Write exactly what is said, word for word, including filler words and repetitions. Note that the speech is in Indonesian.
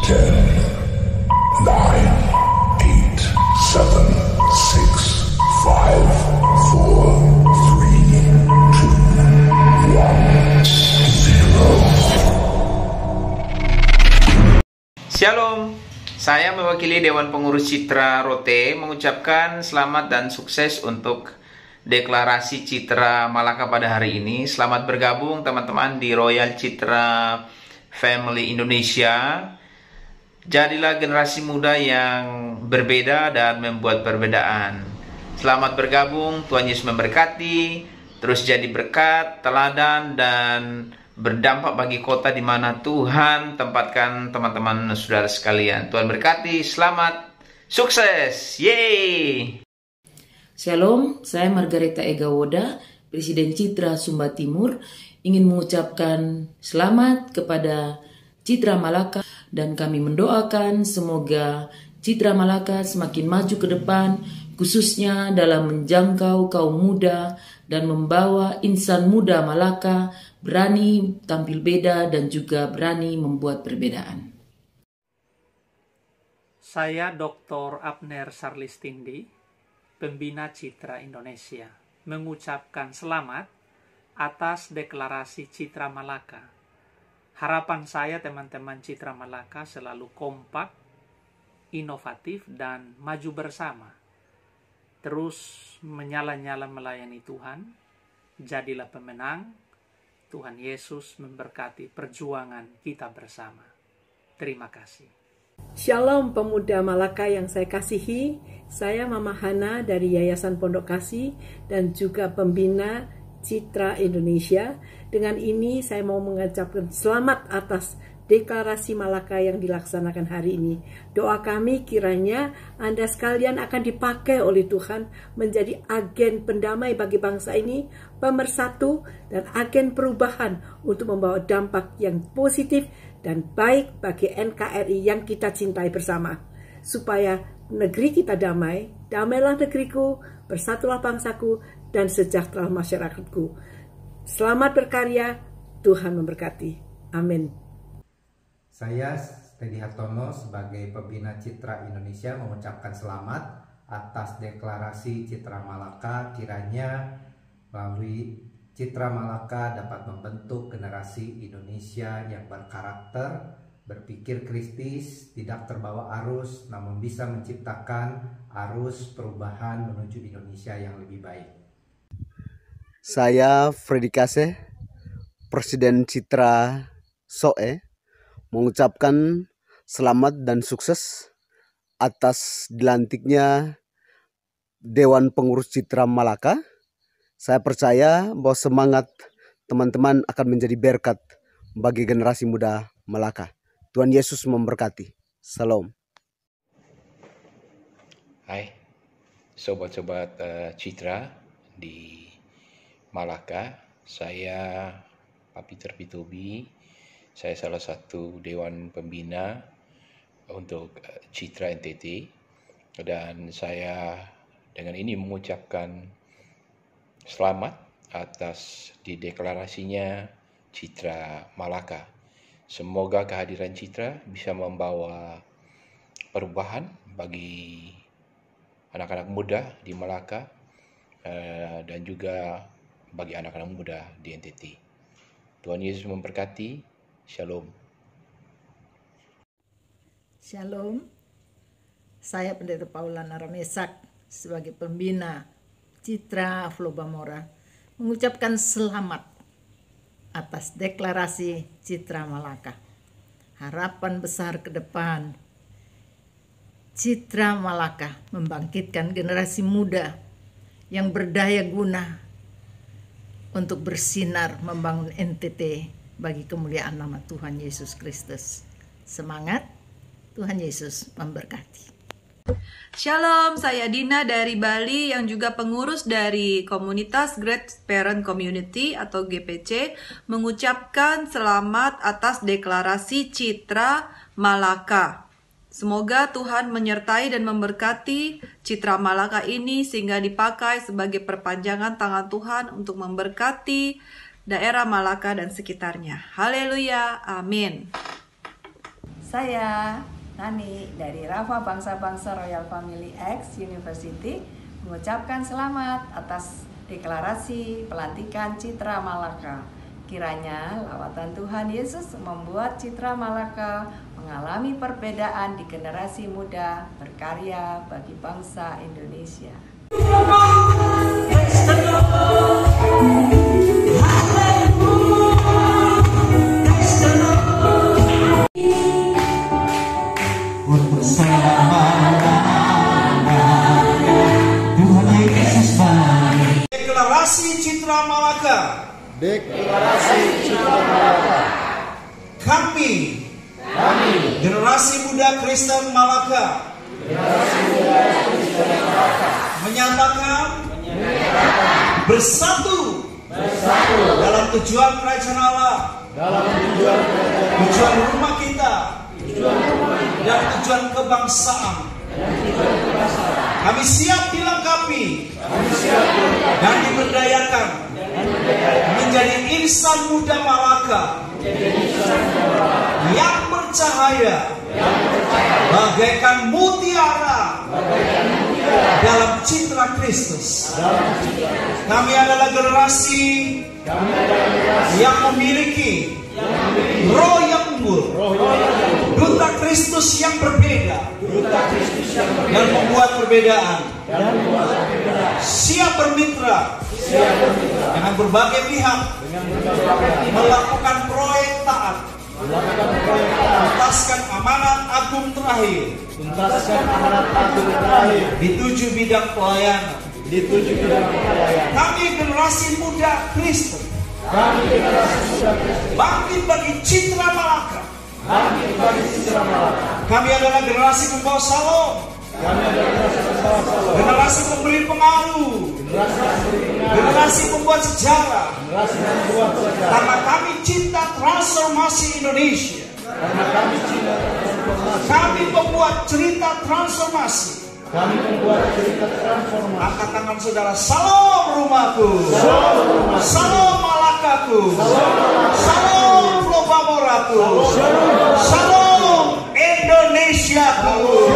ten, nine, eight, seven, six, five, four, three, two, one, zero. Shalom, saya mewakili Dewan Pengurus Citra Rote mengucapkan selamat dan sukses untuk deklarasi Citra Malaka pada hari ini. Selamat bergabung teman-teman di Royal Citra Family Indonesia. Jadilah generasi muda yang berbeda dan membuat perbedaan. Selamat bergabung, Tuhan Yesus memberkati. Terus jadi berkat, teladan, dan berdampak bagi kota di mana Tuhan tempatkan teman-teman saudara sekalian. Tuhan berkati, selamat, sukses, yeay! Shalom, saya Margareta Egawoda, Presiden Citra Sumba Timur, ingin mengucapkan selamat kepada Citra Malaka dan kami mendoakan semoga Citra Malaka semakin maju ke depan, khususnya dalam menjangkau kaum muda dan membawa insan muda Malaka berani tampil beda dan juga berani membuat perbedaan. Saya doktor Abner Sarlistindi, Pembina Citra Indonesia, mengucapkan selamat atas deklarasi Citra Malaka. Harapan saya teman-teman Citra Malaka selalu kompak, inovatif, dan maju bersama. Terus menyala-nyala melayani Tuhan, jadilah pemenang. Tuhan Yesus memberkati perjuangan kita bersama. Terima kasih. Shalom pemuda Malaka yang saya kasihi, saya Mama Hana dari Yayasan Pondok Kasih dan juga pembina Citra Indonesia. Dengan ini saya mau mengucapkan selamat atas deklarasi Malaka yang dilaksanakan hari ini. Doa kami kiranya Anda sekalian akan dipakai oleh Tuhan menjadi agen pendamai bagi bangsa ini, pemersatu dan agen perubahan untuk membawa dampak yang positif dan baik bagi N K R I yang kita cintai bersama. Supaya negeri kita damai, damailah negeriku, bersatulah bangsaku, dan sejahtera masyarakatku. Selamat berkarya, Tuhan memberkati. Amin. Saya Teddy Hartono sebagai pembina Citra Indonesia mengucapkan selamat atas deklarasi Citra Malaka. Kiranya melalui Citra Malaka dapat membentuk generasi Indonesia yang berkarakter, berpikir kritis, tidak terbawa arus, namun bisa menciptakan arus perubahan menuju Indonesia yang lebih baik. Saya Freddy Kase, Presiden Citra Soe, mengucapkan selamat dan sukses atas dilantiknya Dewan Pengurus Citra Malaka. Saya percaya bahwa semangat teman-teman akan menjadi berkat bagi generasi muda Malaka. Tuhan Yesus memberkati. Salam. Hai, sobat-sobat uh, Citra di Malaka. Saya Pak Peter Pitobi. Saya salah satu Dewan Pembina untuk Citra N T T. Dan saya dengan ini mengucapkan selamat atas dideklarasinya Citra Malaka. Semoga kehadiran Citra bisa membawa perubahan bagi anak-anak muda di Malaka dan juga bagi anak-anak muda di N T T. Tuhan Yesus memberkati. Shalom. Shalom. Saya Pendeta Paulana Ramesak sebagai pembina Citra Flobamora mengucapkan selamat atas deklarasi Citra Malaka. Harapan besar ke depan. Citra Malaka membangkitkan generasi muda yang berdaya guna untuk bersinar membangun N T T bagi kemuliaan nama Tuhan Yesus Kristus. Semangat, Tuhan Yesus memberkati. Shalom, saya Dina dari Bali yang juga pengurus dari komunitas Great Parent Community atau G P C, mengucapkan selamat atas deklarasi Citra Malaka. Semoga Tuhan menyertai dan memberkati Citra Malaka ini sehingga dipakai sebagai perpanjangan tangan Tuhan untuk memberkati daerah Malaka dan sekitarnya. Haleluya, amin. Saya Nani dari Rafa Bangsa-Bangsa Royal Family X University mengucapkan selamat atas deklarasi pelantikan Citra Malaka. Kiranya lawatan Tuhan Yesus membuat Citra Malaka mengalami perbedaan di generasi muda berkarya bagi bangsa Indonesia. Deklarasi Citra Malaka. Deklarasi Citra Malaka. Kami, kami, generasi muda Kristen Malaka, generasi muda Kristen Malaka, menyatakan, menyatakan bersatu, bersatu dalam tujuan kerajaan Allah, dalam tujuan kerajaan tujuan rumah kita, tujuan rumah kita, dan tujuan kebangsaan. Kami siap dilengkapi, kami siap dilengkapi dan diberdayakan, dan diberdayakan menjadi insan muda Malaka, yang bercahaya, yang bercahaya bagaikan mutiara, bagaikan mutiara dalam citra Kristus. Kami adalah generasi, kami adalah generasi yang memiliki, yang memiliki roh yang unggul, duta Kristus yang berbeda, duta Kristus yang berbeda dan membuat perbedaan, dan membuat perbedaan. Siap bermitra, siap bermitra dengan berbagai pihak, dengan berbagai pihak melakukan proyek taat, melakukan proyek taat, tuntaskan amanat agung terakhir, tuntaskan amanat agung terakhir di tujuh bidang pelayanan, di tujuh bidang pelayanan. Kami generasi muda Kristen, kami generasi muda Kristen bangkit bagi Citra Malaka. Bangkit bagi Citra Malaka. Kami adalah generasi pembawa salom. Kami adalah generasi pembawa salom. Generasi pemberi pengaruh. Generasi, generasi pembuat sejarah. Generasi pembuat sejarah. Karena kami cinta transformasi Indonesia. Karena kami cinta transformasi. Kami membuat cerita transformasi. Kami membuat cerita transformasi. Angkat tangan saudara. Salam rumahku. Salam rumahku. Salam Malakaku. Salam, salam Lobamoraku. Salam, salam Indonesiaku.